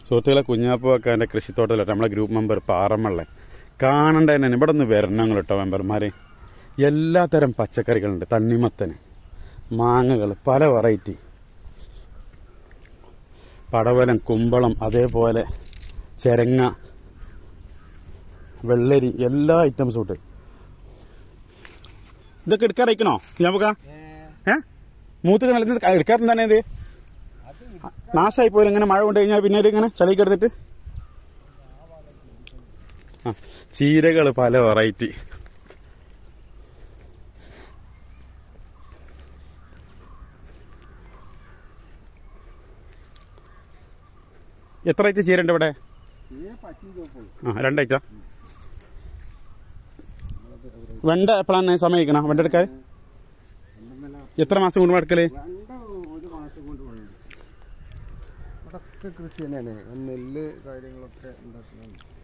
സുഹൃത്തുക്കളെ, കുഞ്ഞാപ്പൂക്കാൻ്റെ കൃഷിത്തോട്ടത്തിലട്ടെ നമ്മളെ group member പാറമ്മള്ള കാണേണ്ട തന്നെ ഇവിടെ ഒന്ന് വരണം കേട്ടോ മെമ്പർമാരെ. എല്ലാത്തരം പച്ചക്കറികളുണ്ട്. തണ്ണിമത്തന്, മാങ്ങകൾ, പല വെറൈറ്റി, പടവലം, കുമ്പളം, അതേപോലെ ചെരങ്ങ, വെള്ളരി, എല്ലാ ഐറ്റംസും ഉണ്ട്. ഇതൊക്കെ എടുക്കാറായിക്കണോ കുഞ്ഞാപ്പൂക്ക? മൂത്ത് നല്ല എടുക്കാറുണ്ട് തന്നെ. ഇത് നാശമായി പോലും ഇങ്ങനെ മഴ കൊണ്ട് കഴിഞ്ഞാൽ പിന്നീട് ഇങ്ങനെ ചളിക്ക് എടുത്തിട്ട്. ചീരകൾ പല വെറൈറ്റി. എത്ര ഐറ്റം ചീര ഉണ്ട് ഇവിടെ? 2 ഐറ്റം. വെണ്ട എപ്പോഴാണ് സമയം വെണ്ട എടുക്കാൻ? എത്ര മാസം കൊണ്ട് എടുക്കല്? കൃഷി തന്നെയാണ്. നെല്ല് കാര്യങ്ങളൊക്കെ ഉണ്ടാക്കുന്നത്.